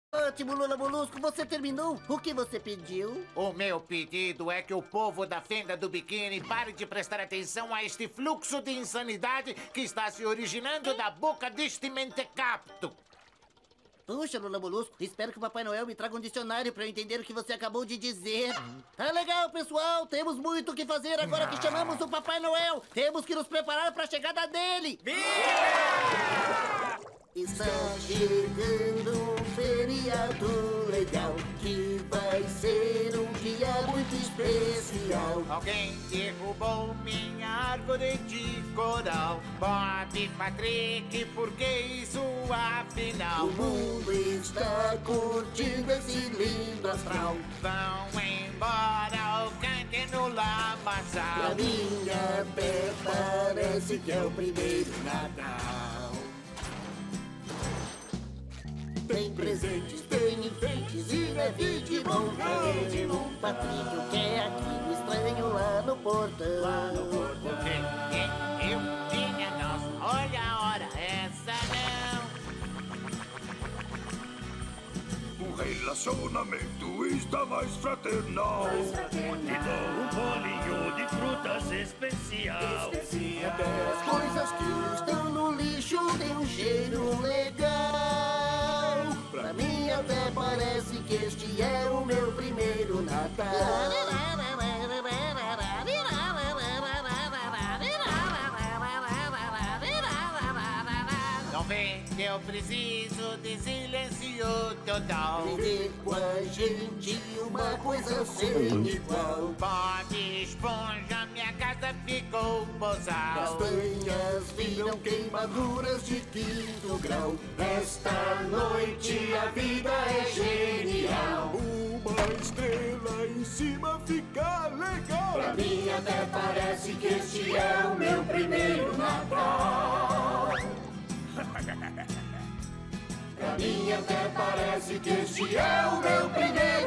Ótimo, Lula Molusco, você terminou? O que você pediu? O meu pedido é que o povo da Fenda do Biquíni pare de prestar atenção a este fluxo de insanidade que está se originando da boca deste mentecapto. Puxa, Lula Molusco, espero que o Papai Noel me traga um dicionário para eu entender o que você acabou de dizer. Tá legal, pessoal, temos muito o que fazer agora que chamamos o Papai Noel. Temos que nos preparar para a chegada dele. Está chegando um feriado legal que vai ser um dia muito especial. Alguém derrubou minha árvore de coral. Bob, Patrick, por que isso afinal? O mundo está curtindo esse lindo astral. Vão embora o cante no lamaçal. Pra minha pé parece que é o primeiro Natal. Tem presentes, tem enfeites e neve de bom. Patrick, o que é aquilo estranho lá no portão? Eu tinha nossa, olha a hora, essa não. O relacionamento está mais fraternal. Te dou um bolinho de frutas especial. Até as coisas que estão no lixo têm um cheiro legal. Pra mim até parece que este é o meu primeiro Natal. Não vê que eu preciso de silêncio total. Viver com a gente uma coisa sem igual. Bob Esponja, minha casa ficou bozal. Castanhas viram queimaduras de 5º grau. Esta noite a vida é genial. Uma estrela em cima fica legal. Pra mim até parece que este é o meu primeiro Natal. Pra mim até parece que este é o meu primeiro